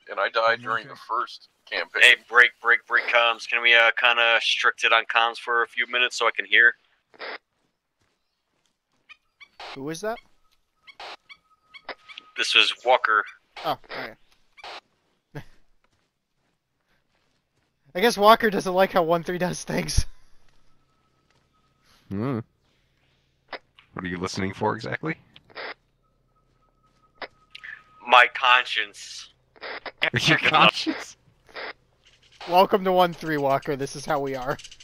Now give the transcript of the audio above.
and I died during the first campaign. Hey, break comms. Can we kind of strict it on comms for a few minutes so I can hear? Who is that? This was Walker. Oh, okay. I guess Walker doesn't like how 1-3 does things. What are you listening for exactly? My conscience. Your conscience? Welcome to 1-3, Walker. This is how we are.